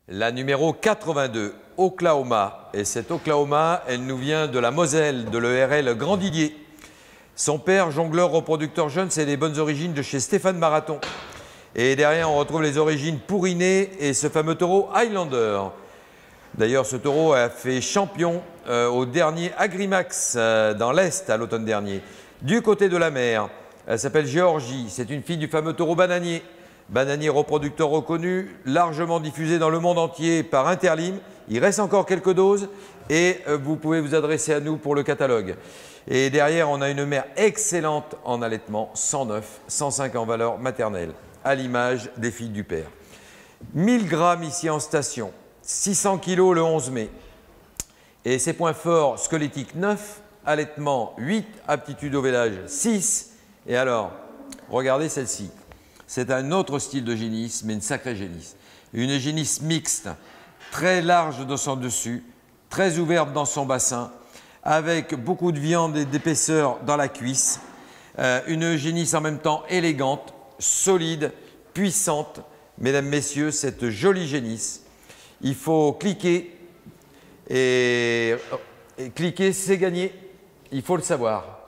La numéro 82, Oklahoma. Et cette Oklahoma, elle nous vient de la Moselle, de l'ERL Grand Didier. Son père, jongleur reproducteur jeune, c'est les bonnes origines de chez Stéphane Marathon. Et derrière, on retrouve les origines Pourriné et ce fameux taureau Highlander. D'ailleurs, ce taureau a fait champion au dernier Agrimax dans l'Est à l'automne dernier. Du côté de la mer, elle s'appelle Géorgie. C'est une fille du fameux taureau Bananier. Bananier reproducteur reconnu, largement diffusé dans le monde entier par Interlim. Il reste encore quelques doses et vous pouvez vous adresser à nous pour le catalogue. Et derrière, on a une mère excellente en allaitement, 109, 105 en valeur maternelle, à l'image des filles du père. 1000 grammes ici en station, 600 kg le 11 mai. Et ses points forts squelettiques 9, allaitement 8, aptitude au vélage 6. Et alors, regardez celle-ci. C'est un autre style de génisse, mais une sacrée génisse. Une génisse mixte, très large dans son dessus, très ouverte dans son bassin, avec beaucoup de viande et d'épaisseur dans la cuisse. Une génisse en même temps élégante, solide, puissante. Mesdames, messieurs, cette jolie génisse, il faut cliquer et cliquer, c'est gagné. Il faut le savoir.